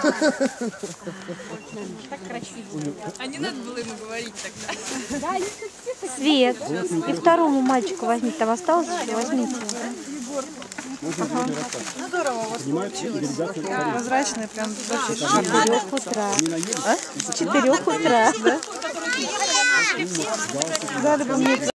Так красиво. А не надо было ему говорить тогда. Свет. И второму мальчику возьмите. Там осталось еще, возьмите. Ну здорово, вот получилось. Прозрачный, прям вообще С 4 утра. С 4 утра. Дали бы мне